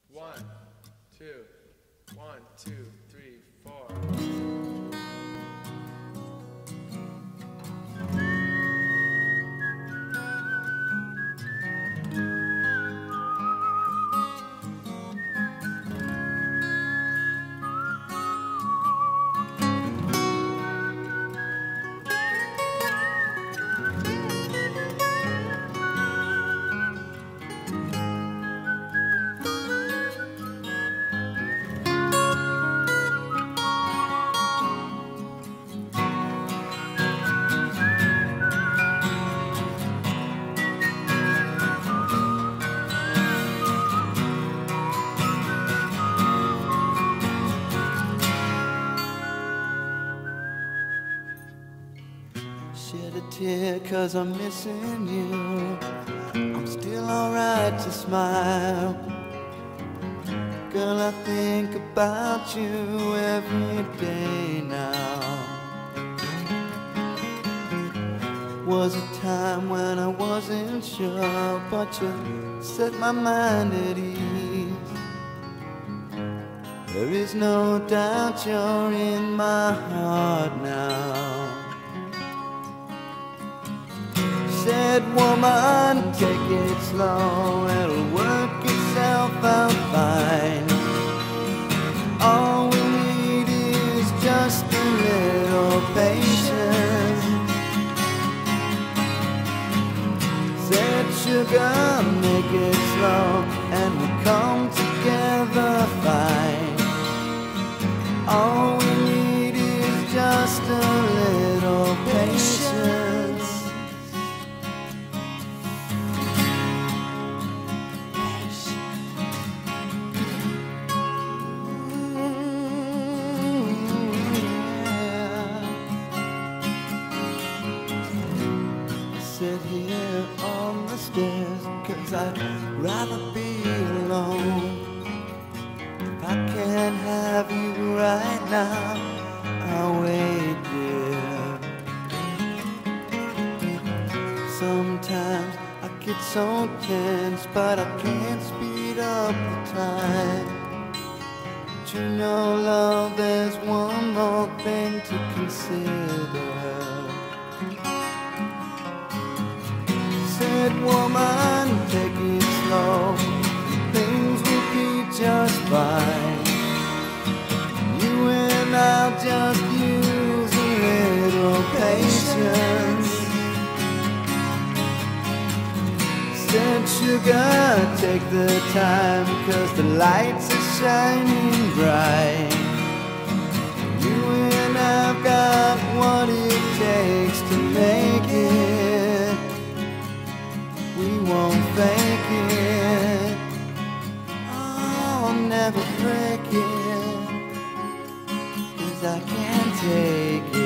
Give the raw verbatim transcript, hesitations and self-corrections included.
One, two, one, two, three, four. Shed a tear cause I'm missing you. I'm still alright to smile. Girl, I think about you every day now. Was a time when I wasn't sure, but you set my mind at ease. There is no doubt you're in my heart now. Said, woman, take it slow, it'll work itself out fine. All we need is just a little patience. Said, sugar, make it slow, and we'll come together fine. All we need is just a little patience. Sit here on the stairs, cause I'd rather be alone. If I can't have you right now, I'll wait, dear. Sometimes I get so tense, but I can't speed up the time. But you know, love, there's one more thing to consider. Said, woman, take it slow, things will be just fine. You and I'll just use a little patience. Said, sugar, take the time, cause the lights are shining bright. You and I've got what it takes to make it. We won't fake it, I'll never break it, cause I can't take it.